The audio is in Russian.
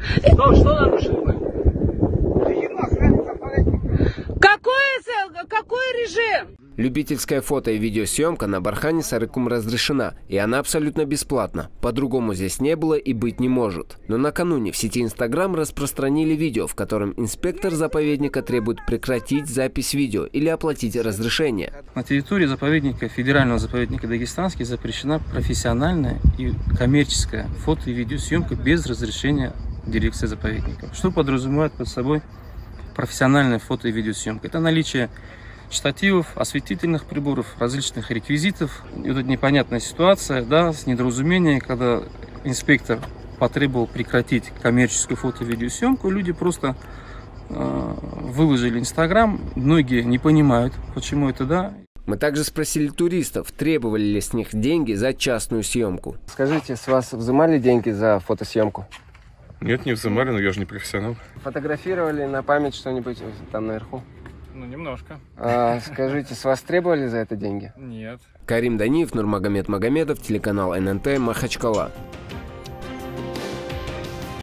Что нарушили мы? Какой режим? Любительская фото- и видеосъемка на Бархане Сарыкум разрешена, и она абсолютно бесплатна. По-другому здесь не было и быть не может. Но накануне в сети Instagram распространили видео, в котором инспектор заповедника требует прекратить запись видео или оплатить разрешение. На территории заповедника, федерального заповедника Дагестанский, запрещена профессиональная и коммерческая фото- и видеосъемка без разрешения дирекции заповедника. Что подразумевает под собой профессиональная фото- и видеосъемка? Это наличие штативов, осветительных приборов, различных реквизитов. И вот эта непонятная ситуация, да, с недоразумением, когда инспектор потребовал прекратить коммерческую фото- и видеосъемку, люди просто выложили Инстаграм. Многие не понимают, почему это, да. Мы также спросили туристов, требовали ли с них деньги за частную съемку. Скажите, с вас взимали деньги за фотосъемку? Нет, не взимали, но я же не профессионал. Фотографировали на память что-нибудь там наверху? Ну, немножко. Скажите, с вас требовали за это деньги? Нет. Карим Даниев, Нурмагомед Магомедов, телеканал ННТ, Махачкала.